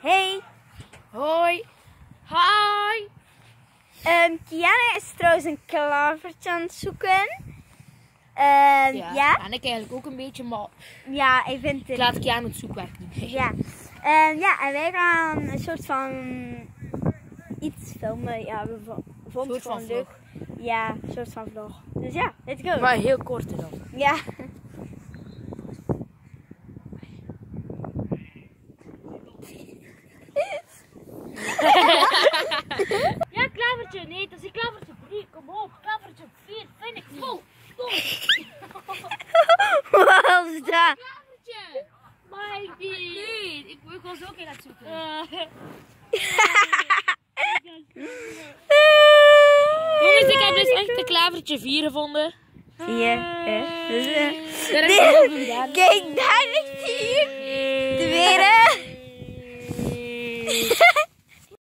Hey. Hoi. Hi. Kiana is trouwens een klavertje aan het zoeken. Ja. En ik eigenlijk ook een beetje, maar Ja, ik vind ik het... laat Kiana het zoekwerk niet. Ja. Ja, en wij gaan een soort van iets filmen. Ja, we vonden het gewoon leuk. Ja, een soort van vlog. Dus ja, let's go. Maar heel kort dan. Ja. Ja, klavertje. Nee, dat is die klavertje 3. Kom op. Klavertje 4. Vind ik. Go. Go. Wat was dat? Klavertje. Mikey. Nee, ik was ook in het zoeken. Jongens, ik heb dus echt een klavertje 4 gevonden. Zie je? Daar heb ik heel veel gedaan. Kijk, daar ligt hij hier. De weer.